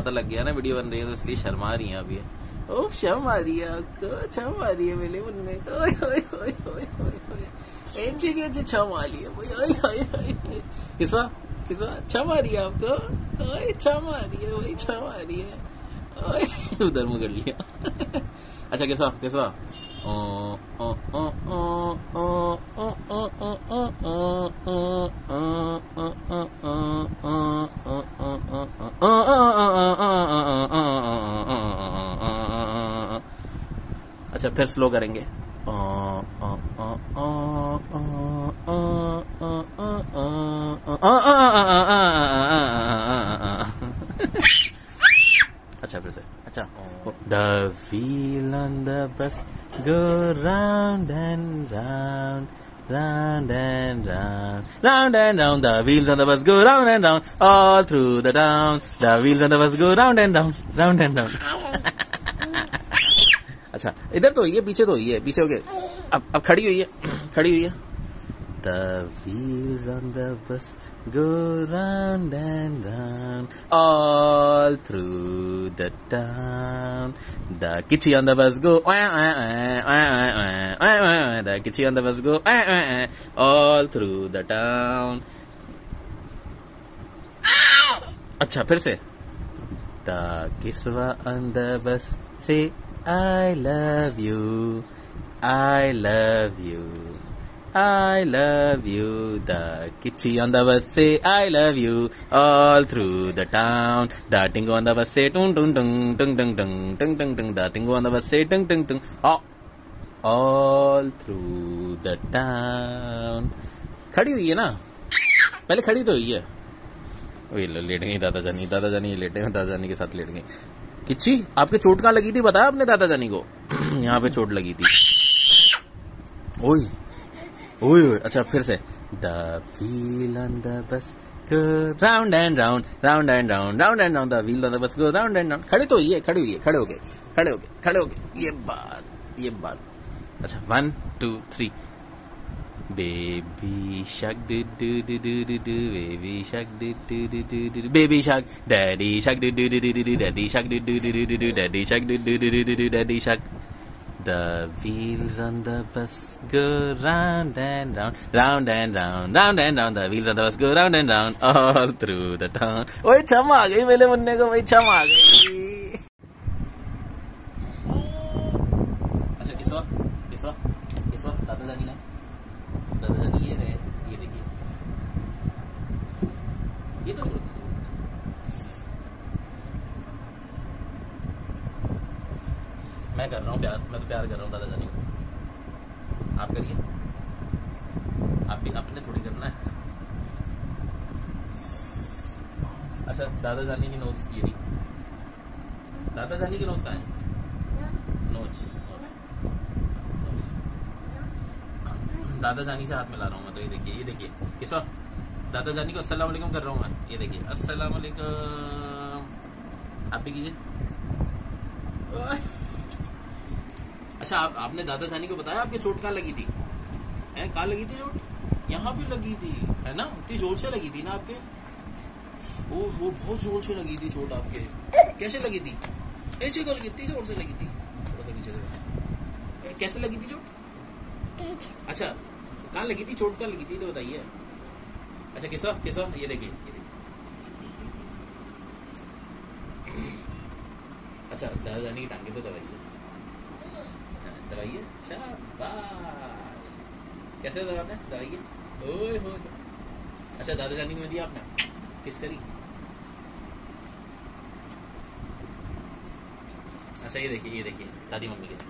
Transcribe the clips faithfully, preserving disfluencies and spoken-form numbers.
पता लग गया ना वीडियो बन रही है तो इसलिए शर्मा रही है अभी। ओह शर्म आ रही है आपको, शर्म आ रही है मेरे मुन्ने को। ओए ओए ओए ओए ओए ऐसे कैसे शर्म आ रही है भाई? ओए ओए ओए किसवा किसवा शर्म आ रही है आपको? ओए शर्म आ रही है भाई, शर्म आ रही है। ओए उधर मुंह कर लिया। अच्छा किसवा किसवा अच्छा फिर स्लो करेंगे। अच्छा फिर से अच्छा। The wheel on the bus go round and round, round and round, round and round. The wheels on the bus go round and round all through the town. The wheels on the bus go round and round, round and round. अच्छा इधर तो हुई है, पीछे तो हुई है, पीछे हो गए। अब अब खड़ी हुई है, खड़ी हुई है। The wheels on the bus go round and round all through the town. The kitty on the bus go the kitty on the bus go all through the town. अच्छा फिर से। The kiswa on the bus say I love you, I love you, I love you. The kitty on the bus say I love you all through the town. The tingo on the bus say tung tung tung tung tung tung tung tung tung. The tingo on the bus say tung tung tung all through the town. खड़ी हुई है ना, पहले खड़ी तो हुई है। वही लेट गई दादा जानी, दादा जानी लेटे हैं, दादा जानी के साथ लेट गई। किच्ची आपके चोट कहाँ लगी थी बताया आपने दादा जानी को? यहाँ पे चोट लगी थी। ओए ओए ओए अच्छा फिर से। The wheel on the bus go round and round, round and round, round and round. The wheel on the bus go round and round. खड़ी तो हुई है, खड़ी हुई है, खड़े हो गए, खड़े हो गए, खड़े हो गए। ये बात ये बात। अच्छा one two three. Baby shark do do do do do do, baby shark do do do do do, baby shark, daddy shark do do do do do, daddy shark do do do do do, daddy shark do do do do do, daddy shark. The wheels on the bus go round and round, round and round, round and round. The wheels on the bus go round and round all through the town. ओए छम आ गई मेरे मुन्ने को भाई, छम आ गई। अच्छा किसवा किसवा किसवा दादा जानी ना, दादा जानी ये रहे, ये देखिए, ये तो छोड़ दीजिए। मैं कर रहा हूँ प्यार, मैं तो प्यार कर रहा हूँ दादा जानी को। आप करिए, आप भी आपने थोड़ी करना है। अच्छा दादा जानी की नोज ये नहीं, दादा जानी की नोज कहाँ है? नोज दादा जानी से हाथ मिला रहा हूँ मैं तो। ये देखिए ये देखिए किसवा दादा जानी को अस्सलाम वालेकुम कर रहा हूँ मैं। ये देखिए अस्सलाम वालेकुम, आप भी कीजिए। अच्छा आप, आपने दादा जानी को बताया आपके चोट कहाँ लगी थी? है कहाँ लगी थी चोट? यहाँ पे लगी थी है ना, इतनी जोर से लगी थी ना आपके? ओ वो बहुत जोर से लगी थी चोट आपके। कैसे लगी थी? ऐसे को लगी, इतनी जोर से लगी थी। थोड़ा सा पीछे कैसे लगी थी चोट? अच्छा कहाँ लगी थी चोट, कहाँ लगी थी तो बताइए। अच्छा किसवा किसवा ये देखिए, अच्छा दादा जानी की टांगे तो दबाइए, दबाइए। शाबाश, कैसे दबाते हैं? दबाइए। ओए होए। अच्छा दादा जानी को दिया आपने, किस करी? अच्छा ये देखिए ये देखिए दादी मम्मी के।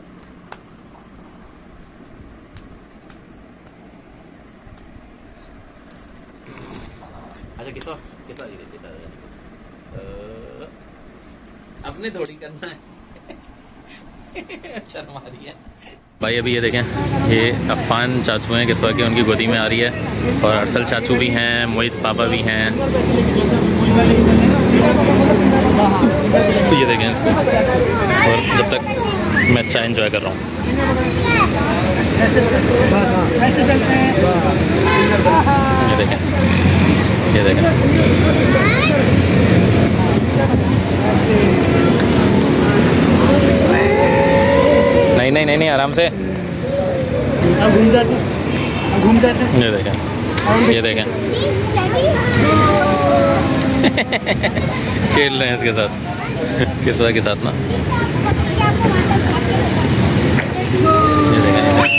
अच्छा किसवा किसवा ये देखिए दादा जानी को। अपने थोड़ी करना है। शर्म आ रही है भाई। अभी ये देखें, ये अफान चाचू हैं किसवा के, उनकी गोदी में आ रही है। और अरसल चाचू भी हैं, मोहित पापा भी हैं। तो ये देखें इसको। और जब तक मैं चाय एंजॉय कर रहा हूँ। ये देखें ये देखें आराम से। घूम जाते घूम जाते ये देखें, ये देखें खेल रहे हैं इसके साथ, किस्वा के साथ ना। ये देखें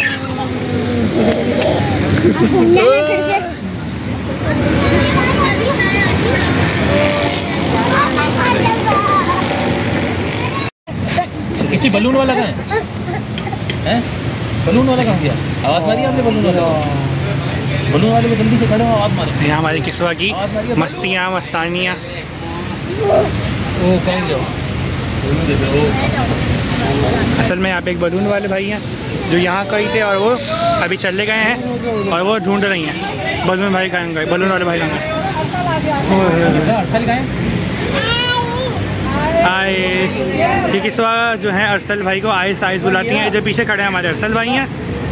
पीछे बलून वाला कहाँ है? हैं? बलून वाला कहाँ गया? आवाज़ मारी आपने बलून वाला? बलून वाले को जल्दी से खड़े हो, आवाज़ मारो। यहाँ हमारी किस्वा की मस्तियाँ मस्तानियाँ। वो कहाँ गया? असल में यहाँ पे एक बलून वाले भाई हैं जो यहाँ कहीं थे और वो अभी चले गए हैं और वो ढूंढ रही हैं बलून भाई कहाँ गए, बलून वाले भाई कहाँ गए। आइस, ये किस्वा जो है अरसल भाई को आइस आइस बुलाती हैं। जो पीछे खड़े हैं हमारे अरसल भाई हैं।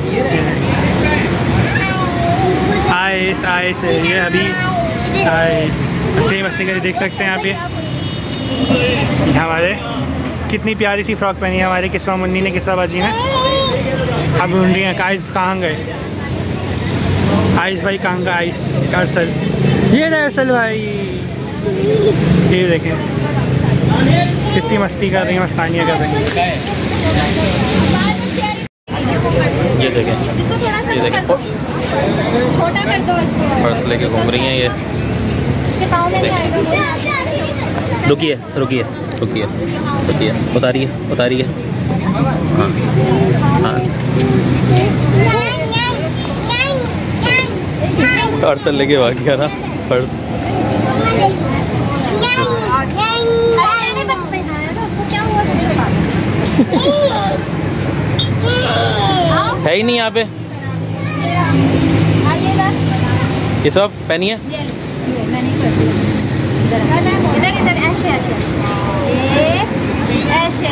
आइस आइस, ये अभी आइस मस्ती मस्ती कर देख सकते हैं आप। ये हमारे कितनी प्यारी सी फ्रॉक पहनी है हमारे किस्वा मुन्नी ने, किस्वा बाजी ने। अब ढूंढ रही हैं आइस कहाँ गए, आइस भाई कहाँ गए, आइस अरसल, ये रहे अरसल भाई। ये देखें कितनी मस्ती कर रही हैं, मस्तानियाँ कर रही हैं। ये देखें, इसको थोड़ा सा ये देखें छोटा कर दो इसको। पर्स लेके घूम रही हैं ये। इसके पाँव में नहीं आएगा वो। रुकिए रुकिए रुकिए रुकिए, उतारिए उतारिए। हाँ हाँ, पार्सल लेके भाग गया ना पर्स। है ही नहीं यहाँ पे। ये सब पहनी है। इधर इधर ऐसे ऐसे ऐसे।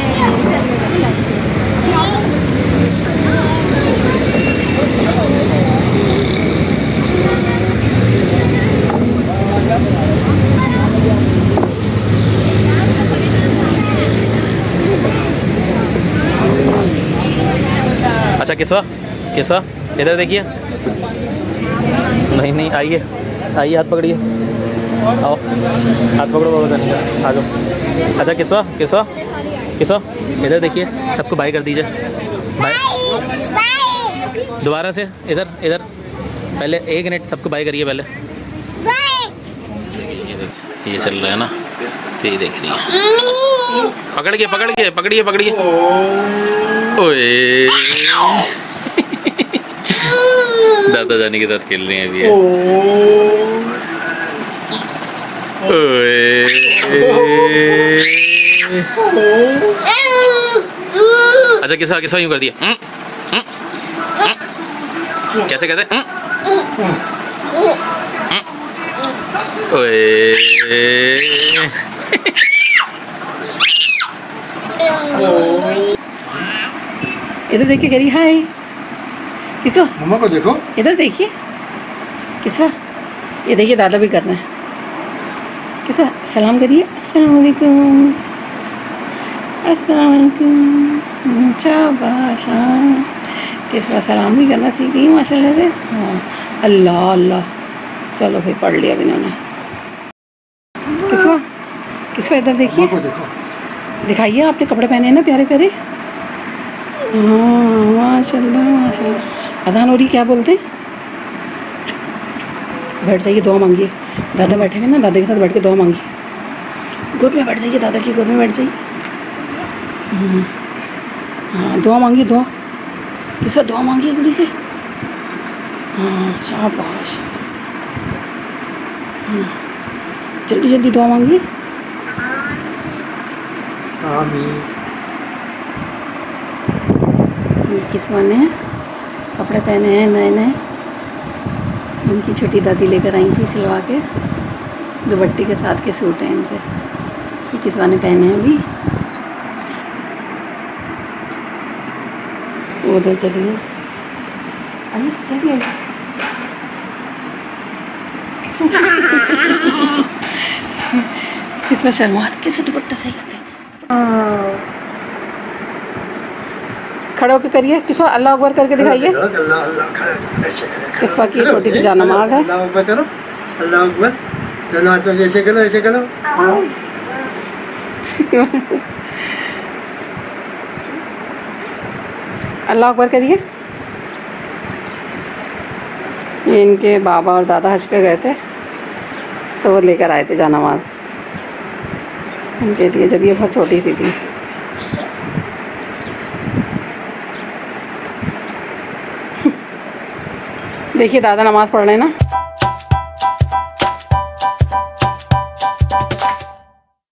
अच्छा किस्वा, किस्वा इधर देखिए। नहीं नहीं, आइए आइए, हाथ पकड़िए, आओ हाथ पकड़ो बाबा, आ जाओ। अच्छा किस्वा, किस्वा किस्वा इधर देखिए, सबको बाय कर दीजिए। बाय दोबारा से, इधर इधर, पहले एक मिनट सबको बाय करिए पहले। ये चल रहा है ना, तो ये देख रही है। पकड़ के पकड़ के पकड़िए पकड़िए। ओए दादा जानी के साथ खेल रहे हैं अभी। ओए अच्छा किसा किसा यूं कर दिया। कैसे कहते? ओए इधर देखिए, कह रही हाय। किसवा मम्मा को देखो, इधर देखिए। किसवा ये देखिए, दादा भी कर रहे हैं। किसवा सलाम करिए, अस्सलाम वालेकुम, अस्सलाम वालेकुम, शाबाश। किसवा सलाम भी करना सीख गई माशाल्लाह से। हाँ अल्लाह अल्लाह, चलो भाई पढ़ लिया भी इन्होंने। किसवा किसवा इधर देखिए, मम्मा को देखो, दिखाइए आपने कपड़े पहने हैं ना प्यारे प्यारे। हाँ माशाल्लाह माशाल्लाह। अदान हो रही, क्या बोलते हैं? बैठ जाइए, दुआ मांगिए। दादा बैठे हुए ना, दादा के साथ बैठ के दुआ मांगिए। गोद में बैठ जाइए, दादा की गोद में बैठ जाइए। हाँ दुआ मांगिए, दुआ किसका दुआ मांगिए जल्दी से। हाँ शाबाश, जल्दी जल्दी दुआ मांगिए। आमीन। ये किसवा ने कपड़े पहने हैं नए नए, इनकी छोटी दादी लेकर आई थी सिलवा के। दुपट्टी के साथ के सूट हैं इनके, ये किसवा ने पहने हैं अभी। वो उधर चलिए, आइए चलिए। किसवा शर्मा, किसवा दुपट्टा सही करते हैं। खड़े होकर करिए किस्वा, अल्लाह अकबर करके दिखाइए। किस्वा की छोटी सी जानमाज है। अल्लाह अकबर करो, अल्लाह अकबर, दोनों हाथों से ऐसे करो, ऐसे करो। अल्लाह अकबर करिए। ये इनके बाबा और दादा हज पे गए थे तो वो लेकर आए थे जानमाज उनके लिए, जब ये बहुत छोटी थी थी देखिए दादा नमाज़ पढ़ रहे हैं ना।